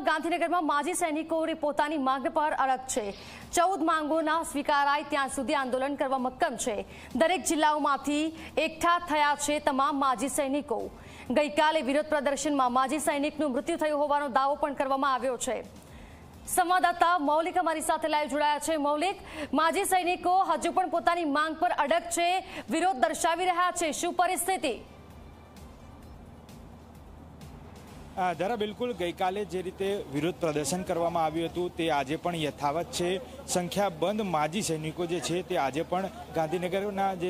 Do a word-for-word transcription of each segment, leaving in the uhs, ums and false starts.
હાલમાં ગાંધીનગરમાં માજી સૈનિકોની પોતાની માંગ પર અડગ છે। ચૌદ માંગોના સ્વીકારાય ત્યાં સુધી આંદોલન કરવા મક્કમ છે। દરેક જિલ્લાઓમાંથી એકઠા થયા છે તમામ માજી સૈનિકો। ગઈકાલે વિરોધ પ્રદર્શનમાં માજી સૈનિકનું મૃત્યુ થયું હોવાનો દાવો પણ કરવામાં આવ્યો છે। સંવાદદાતા મૌલિક અમારી સાથે લાઈવ જોડાયા છે। મૌલિક, માજી સૈનિકો હજુ પણ પોતાની માંગ પર અડગ છે, વિરોધ દર્શાવી રહ્યા છે, શું પરિસ્થિતિ? ધરા બિલકુલ ગઈકાલે જે રીતે વિરોધ પ્રદર્શન કરવામાં આવ્યું હતું તે આજે પણ યથાવત છે। સંખ્યાબંધ માજી સૈનિકો જે છે તે આજે પણ ગાંધીનગરના જે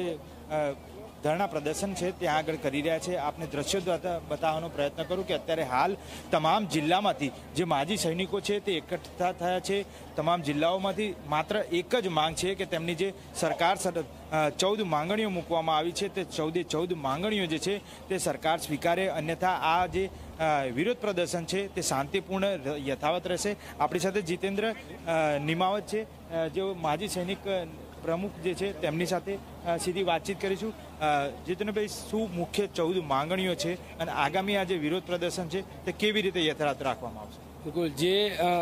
ધરણા પ્રદર્શન છે ત્યાં આગળ કરી રહ્યા છે। આપને દ્રશ્યો દ્વારા બતાવવાનો પ્રયત્ન કરું કે અત્યારે હાલ તમામ જિલ્લામાંથી જે માજી સૈનિકો છે તે એકઠા થયા છે। તમામ જિલ્લાઓમાંથી માત્ર એક જ માંગ છે કે તેમની જે સરકાર ચૌદ માંગણીઓ મૂકવામાં આવી છે તે ચૌદે ચૌદ માંગણીઓ જે છે તે સરકાર સ્વીકારે, અન્યથા આ જે વિરોધ પ્રદર્શન છે તે શાંતિપૂર્ણ યથાવત રહેશે। આપણી સાથે જીતેન્દ્ર નિમાવત છે, જેઓ માજી સૈનિક પ્રમુખ જે છે તેમની સાથે સીધી વાતચીત કરીશું। જીતેન્દ્રભાઈ, શું મુખ્ય ચૌદ માંગણીઓ છે અને આગામી આ જે વિરોધ પ્રદર્શન છે તે કેવી રીતે યથાવત રાખવામાં આવશે? બિલકુલ, જે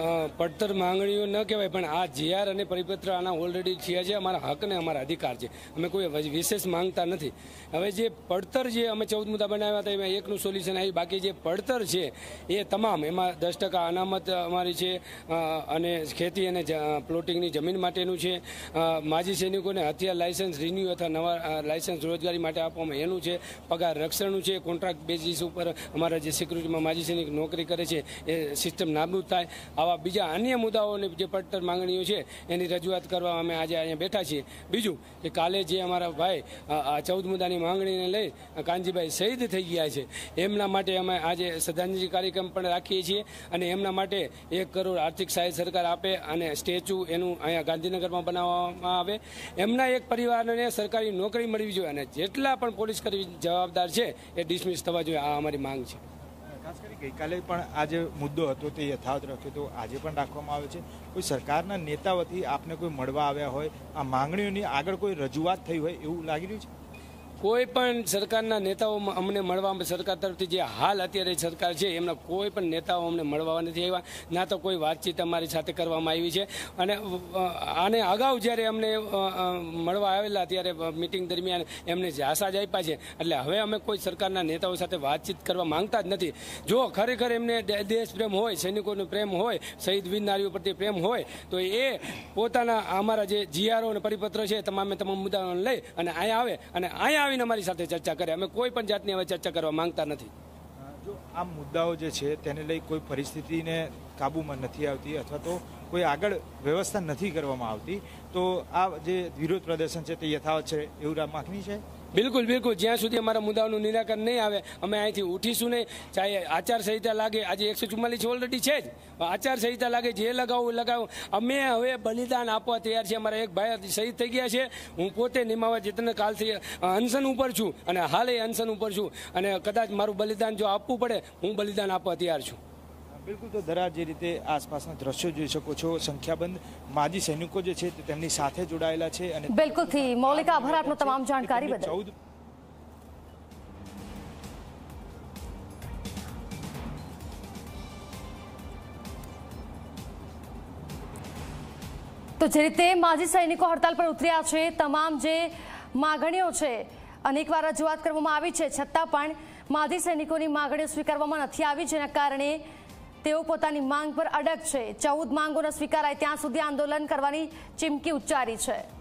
પડતર માંગણીઓ ન કહેવાય પણ આ જીઆર અને પરિપત્ર આના ઓલરેડી થયા છે। અમારા હક અને અમારા અધિકાર છે, અમે કોઈ વિશેષ માંગતા નથી। હવે જે પડતર જે અમે ચૌદ મુદ્દા બનાવ્યા હતા એમાં એકનું સોલ્યુશન આવી, બાકી જે પડતર છે એ તમામ, એમાં દસ ટકા અનામત અમારી છે અને ખેતી અને પ્લોટિંગની જમીન માટેનું છે। માજી સૈનિકોને હથિયાર લાયસન્સ રિન્યુ અથવા નવા લાયસન્સ રોજગારી માટે આપવામાં એનું છે। પગાર રક્ષણનું છે, કોન્ટ્રાક્ટ બેઝિસ ઉપર અમારા જે સિક્યુરિટીમાં માજી સૈનિક નોકરી કરે છે એ સિસ્ટમ નાબૂદ થાય। આવા બીજા અન્ય મુદ્દાઓની જે પડતર માંગણીઓ છે એની રજૂઆત કરવા અમે આજે અહીંયા બેઠા છીએ। બીજું કે કાલે જે અમારા ભાઈ આ ચૌદ મુદ્દાની માંગણીને લઈ કાનજીભાઈ શહીદ થઈ ગયા છે એમના માટે અમે આજે શ્રદ્ધાંજલિ કાર્યક્રમ પણ રાખીએ છીએ અને એમના માટે એક કરોડ આર્થિક સહાય સરકાર આપે અને સ્ટેચ્યુ એનું અહીંયા ગાંધીનગરમાં બનાવવામાં આવે। એમના એક પરિવારને સરકારી નોકરી મળવી જોઈએ અને જેટલા પણ પોલીસ કર્મી જવાબદાર છે એ ડિસમિસ થવા જોઈએ, આ અમારી માંગ છે। ખાસ કરી ગઈકાલે પણ આ જે મુદ્દો હતો તે યથાવત રાખ્યો તો આજે પણ રાખવામાં આવે છે। કોઈ સરકારના નેતા વતી આપને કોઈ મળવા આવ્યા હોય, આ માંગણીઓની આગળ કોઈ રજૂઆત થઈ હોય એવું લાગી રહ્યું છે? કોઈ પણ સરકારના નેતાઓ અમને મળવા, સરકાર તરફથી જે હાલ અત્યારે સરકાર છે એમના કોઈ પણ નેતાઓ અમને મળવા નથી આવ્યા, ના તો કોઈ વાતચીત અમારી સાથે કરવામાં આવી છે। અને આને અગાઉ જ્યારે અમને મળવા આવેલા ત્યારે મિટિંગ દરમિયાન એમને જાસાજ આપ્યા છે, એટલે હવે અમે કોઈ સરકારના નેતાઓ સાથે વાતચીત કરવા માંગતા જ નથી। જો ખરેખર એમને દેશ પ્રેમ હોય, સૈનિકોનો પ્રેમ હોય, શહીદ વીર નારીઓ પ્રત્યે પ્રેમ હોય તો એ પોતાના અમારા જે જીઆરઓ અને પરિપત્ર છે તમામે તમામ મુદ્દાઓને લઈ અને અહીંયા આવે અને અહીંયા અમારી સાથે ચર્ચા કરે। અમે કોઈ પણ જાતની હવે ચર્ચા કરવા માંગતા નથી। જો આ મુદ્દાઓ જે છે તેને લઈ કોઈ પરિસ્થિતિને કાબૂમાં નથી આવતી અથવા તો કોઈ આગળ વ્યવસ્થા નથી કરવામાં આવતી તો આ જે વિરોધ પ્રદર્શન છે તે યથાવત છે એવું માગણી છે? બિલકુલ બિલકુલ, જ્યાં સુધી અમારા મુદ્દાઓનું નિરાકરણ નહીં આવે અમે અહીંથી ઉઠીશું નહીં। ચાહે આચારસંહિતા લાગે, આજે એકસો ચુમ્માલીસ ઓલરેડી છે જ, આચારસંહિતા લાગે, જે લગાવું લગાવું, અમે હવે બલિદાન આપવા તૈયાર છીએ। અમારા એક ભાઈ શહીદ થઈ ગયા છે, હું પોતે નિમાવત જીતેન્દ્ર કાલથી અનશન ઉપર છું અને હાલે અનશન ઉપર છું અને કદાચ મારું બલિદાન જો આપવું પડે હું બલિદાન આપવા તૈયાર છું। બિલકુલ, તો ધરા જે રીતે આસપાસના દ્રશ્યો જોઈ શકો છો, સંખ્યાબંધ માજી સૈનિકો જે છે તે તેમની સાથે જોડાયેલા છે અને બિલકુલથી મૌલિક, આભાર આપનો તમામ જાણકારી બદલ। તો જે રીતે માજી સૈનિકો હડતાલ પર ઉતર્યા છે, તમામ જે માગણીઓ છે અનેકવાર રજૂઆત કરવામાં આવી છે છતાં પણ માજી સૈનિકોની માગણીઓ સ્વીકારવામાં નથી આવી, જેના કારણે તેઓ પોતાની માંગ પર અડગ છે। ચૌદ માંગોનો સ્વીકારાય ત્યાં સુધી આંદોલન કરવાની ચીમકી ઉચ્ચારી છે।